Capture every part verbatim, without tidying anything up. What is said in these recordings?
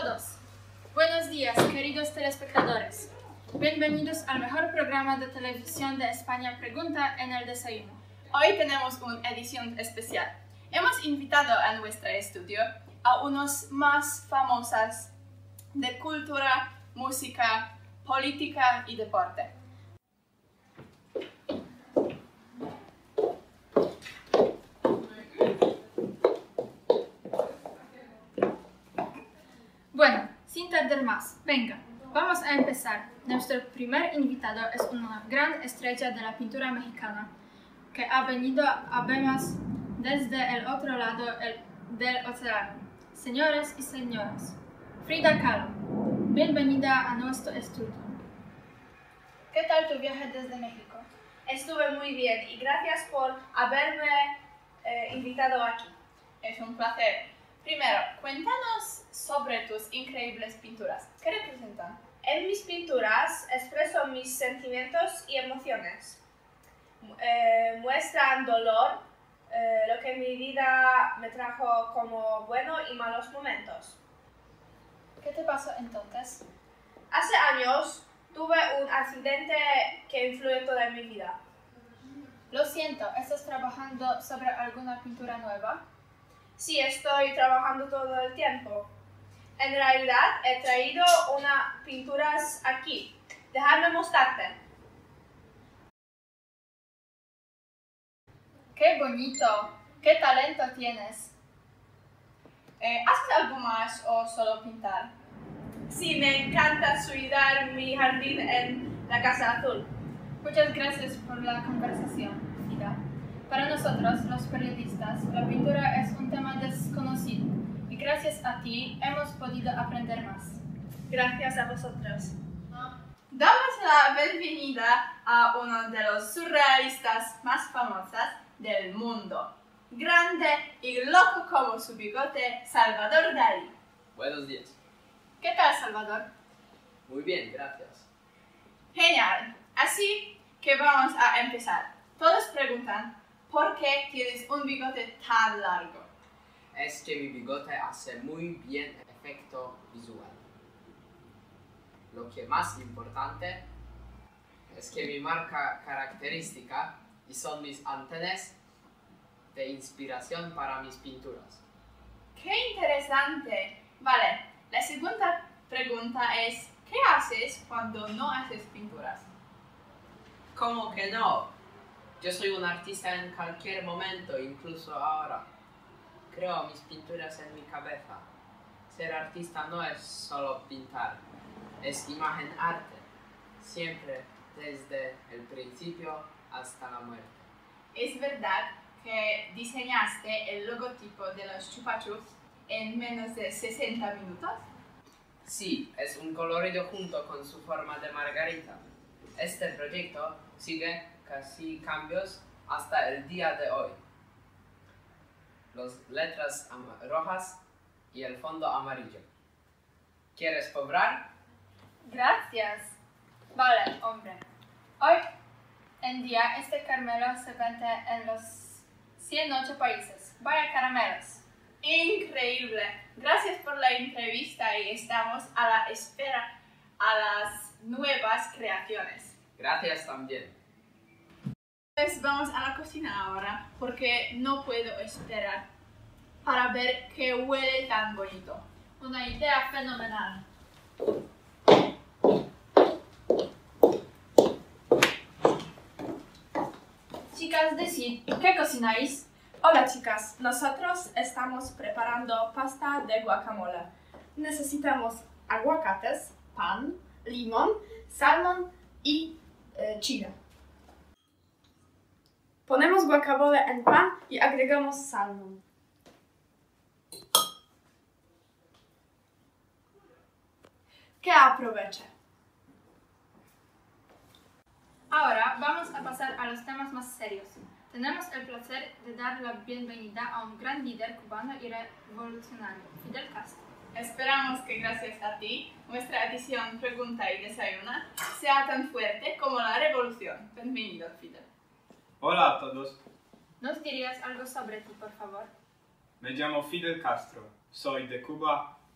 todos. Buenos días, queridos telespectadores. Bienvenidos al mejor programa de televisión de España, Pregunta en el Desayuno. Hoy tenemos una edición especial. Hemos invitado a nuestro estudio a unos más famosos de cultura, música, política y deporte. Bueno, sin tardar más, venga, vamos a empezar. Nuestro primer invitado es una gran estrella de la pintura mexicana que ha venido además desde el otro lado el, del océano. Señores y señoras, Frida Kahlo, bienvenida a nuestro estudio. ¿Qué tal tu viaje desde México? Estuve muy bien y gracias por haberme eh, invitado aquí. Es un placer. Primero, cuéntanos sobre tus increíbles pinturas. ¿Qué representan? En mis pinturas expreso mis sentimientos y emociones. Eh, muestran dolor, eh, lo que mi vida me trajo como buenos y malos momentos. ¿Qué te pasó entonces? Hace años tuve un accidente que influyó toda mi vida. Lo siento, ¿estás trabajando sobre alguna pintura nueva? Sí, estoy trabajando todo el tiempo. En realidad he traído unas pinturas aquí. Déjame mostrarte. ¡Qué bonito! ¡Qué talento tienes! Eh, ¿Haces algo más o solo pintar? Sí, me encanta cuidar mi jardín en la Casa Azul. Muchas gracias por la conversación, Frida. Para nosotros, los periodistas, la pintura es un tema desconocido y gracias a ti hemos podido aprender más. Gracias a vosotros. Damos la bienvenida a uno de los surrealistas más famosos del mundo. Grande y loco como su bigote, Salvador Dalí. Buenos días. ¿Qué tal, Salvador? Muy bien, gracias. Genial. Así que vamos a empezar. Todos preguntan, ¿por qué tienes un bigote tan largo? Es que mi bigote hace muy bien efecto visual. Lo que más importante es que mi marca característica y son mis antenas de inspiración para mis pinturas. ¡Qué interesante! Vale, la segunda pregunta es, ¿qué haces cuando no haces pinturas? ¿Cómo que no? Yo soy un artista en cualquier momento, incluso ahora. Creo mis pinturas en mi cabeza. Ser artista no es solo pintar, es imagen arte. Siempre desde el principio hasta la muerte. ¿Es verdad que diseñaste el logotipo de los Chupa Chups en menos de sesenta minutos? Sí, es un colorido junto con su forma de margarita. Este proyecto sigue casi cambios hasta el día de hoy. Las letras rojas y el fondo amarillo. ¿Quieres cobrar? Gracias. Vale, hombre. Hoy en día este caramelo se vende en los ciento ocho países. Vaya caramelos. Increíble. Gracias por la entrevista y estamos a la espera a las nuevas creaciones. Gracias también. Pues vamos a la cocina ahora porque no puedo esperar para ver qué huele tan bonito. Una idea fenomenal. Chicas, decid, ¿qué cocináis? Hola chicas, nosotros estamos preparando pasta de guacamole. Necesitamos aguacates, pan, limón, salmón y eh, chile. Ponemos guacamole en pan y agregamos salmón. Que aproveche. Ahora vamos a pasar a los temas más serios. Tenemos el placer de dar la bienvenida a un gran líder cubano y revolucionario, Fidel Castro. Esperamos que gracias a ti, nuestra edición Pregunta y Desayuna sea tan fuerte como la revolución. Bienvenido, Fidel. Hola a todos, ¿Nos dirías algo sobre ti, por favor? me llamo Fidel Castro, soy de Cuba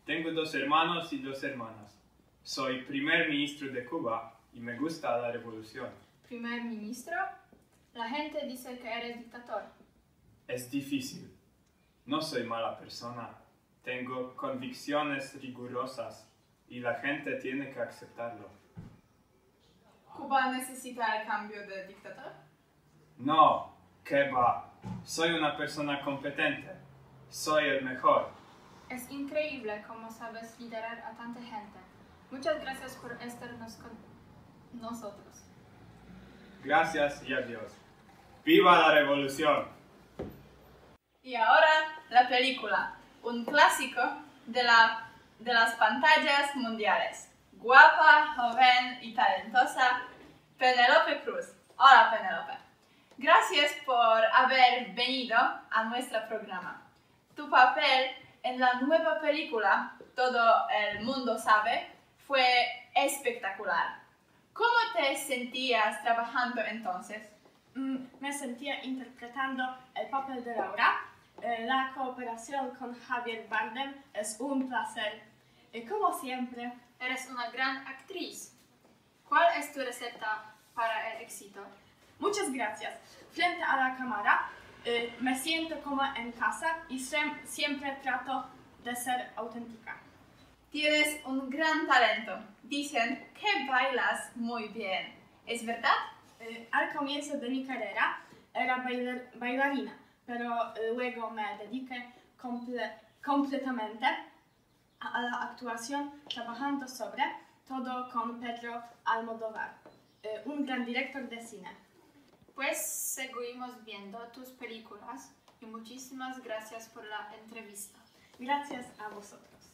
Tengo dos hermanos y dos hermanas. Soy primer ministro de Cuba y me gusta la revolución. ¿Primer ministro? La gente dice que eres dictador. Es difícil. No soy mala persona. Tengo convicciones rigurosas y la gente tiene que aceptarlo. ¿Cuba necesita el cambio de dictador? No, ¿qué va? Soy una persona competente. Soy el mejor. Es increíble cómo sabes liderar a tanta gente. Muchas gracias por estarnos con nosotros. Gracias y adiós. ¡Viva la revolución! Y ahora la película, un clásico de, la, de las pantallas mundiales. Guapa, joven y talentosa, Penélope Cruz. Hola Penélope. Gracias por haber venido a nuestro programa. Tu papel en la nueva película, Todo el mundo sabe, fue espectacular. ¿Cómo te sentías trabajando entonces? Mm, me sentía interpretando el papel de Laura. Eh, la cooperación con Javier Bardem es un placer. Y como siempre, Eres una gran actriz. ¿Cuál es tu receta para el éxito? muchas gracias. Frente a la cámara, eh, me siento como en casa y siem- siempre trato de ser auténtica. Tienes un gran talento. Dicen que bailas muy bien. ¿Es verdad? Eh, al comienzo de mi carrera era bailar- bailarina, pero eh, luego me dediqué comple- completamente a la actuación, trabajando sobre todo con Pedro Almodóvar, eh, un gran director de cine. Pues seguimos viendo tus películas y muchísimas gracias por la entrevista. Gracias a vosotros.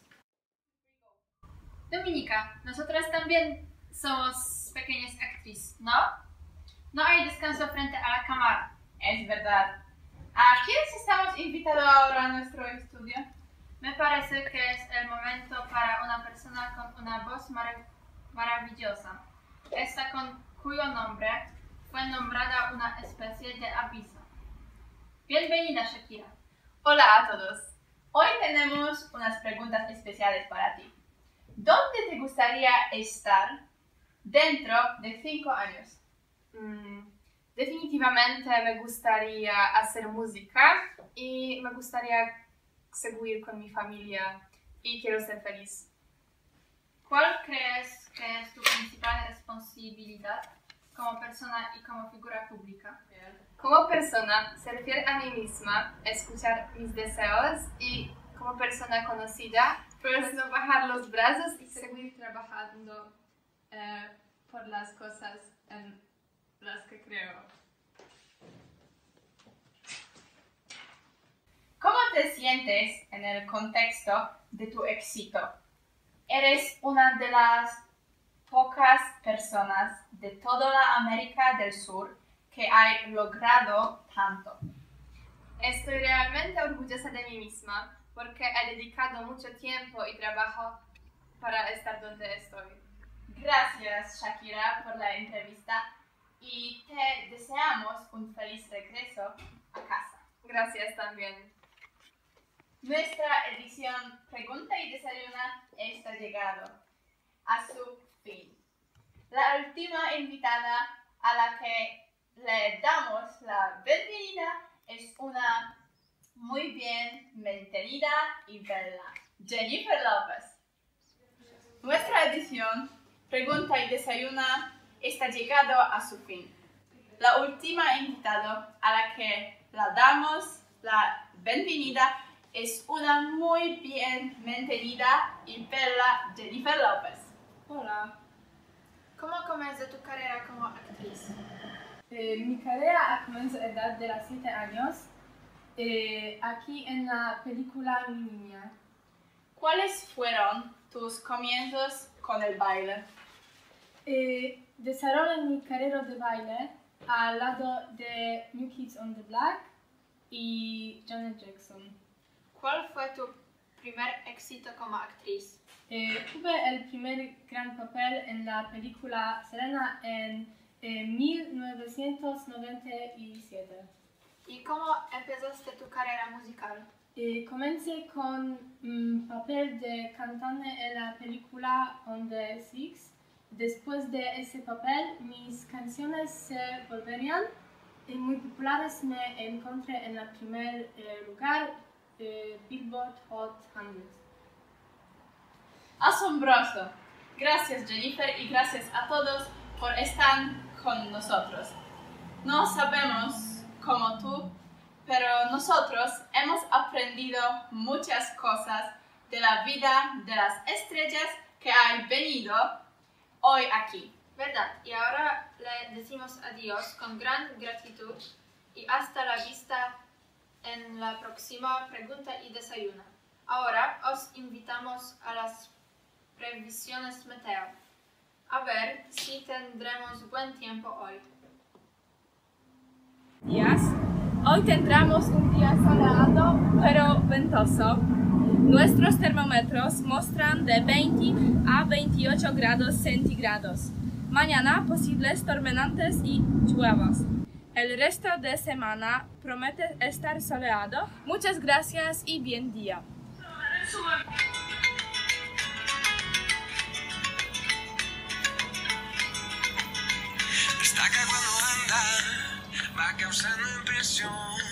Dominica, nosotras también somos pequeñas actrices, ¿no? No hay descanso frente a la cámara. Es verdad. ¿A quiénes estamos invitados ahora a nuestro estudio? Me parece que es el momento para una persona con una voz marav- maravillosa, esta con cuyo nombre fue nombrada una especie de aviso. Bienvenida, Shakira. Hola a todos. Hoy tenemos unas preguntas especiales para ti. ¿Dónde te gustaría estar dentro de cinco años? Mm, definitivamente me gustaría hacer música y me gustaría seguir con mi familia y quiero ser feliz. ¿Cuál crees que es tu principal responsabilidad como persona y como figura pública? Como persona, se refiere a mí misma, escuchar mis deseos y como persona conocida, pues no bajar los brazos y seguir trabajando eh, por las cosas en las que creo. ¿Cómo te sientes en el contexto de tu éxito? Eres una de las pocas personas de toda la América del Sur que ha logrado tanto. Estoy realmente orgullosa de mí misma porque he dedicado mucho tiempo y trabajo para estar donde estoy. Gracias, Shakira, por la entrevista y te deseamos un feliz regreso a casa. Gracias también. Nuestra edición Pregunta y Desayuna está llegado a su fin. La última invitada a la que le damos la bienvenida es una muy bien mantenida y bella, Jennifer López. Nuestra edición Pregunta y Desayuna está llegado a su fin. La última invitada a la que le damos la bienvenida es una muy bien mantenida y bella Jennifer López. Hola. ¿Cómo comenzó tu carrera como actriz? Eh, mi carrera comenzó a la edad de los siete años, eh, aquí en la película Mi Niña. ¿Cuáles fueron tus comienzos con el baile? Eh, desarrollé mi carrera de baile al lado de New Kids on the Block y Janet Jackson. ¿Cuál fue tu primer éxito como actriz? Eh, tuve el primer gran papel en la película Selena en eh, mil novecientos noventa y siete. ¿Y cómo empezaste tu carrera musical? Eh, comencé con un papel de cantante en la película On the Six. Después de ese papel, mis canciones se volverían eh, muy populares. Me encontré en el primer eh, lugar de Billboard Hot cien. Asombroso. Gracias, Jennifer, y gracias a todos por estar con nosotros. No sabemos como tú, pero nosotros hemos aprendido muchas cosas de la vida de las estrellas que han venido hoy aquí. ¿Verdad? Y ahora le decimos adiós con gran gratitud y hasta la vista en la próxima pregunta y desayuno. Ahora os invitamos a las previsiones meteo. A ver si tendremos buen tiempo hoy. Días. Hoy tendremos un día soleado pero ventoso. Nuestros termómetros muestran de veinte a veintiocho grados centígrados. Mañana posibles tormentas y lluvias. El resto de semana promete estar soleado. Muchas gracias y buen día. Destaca cuando anda, va causando impresión.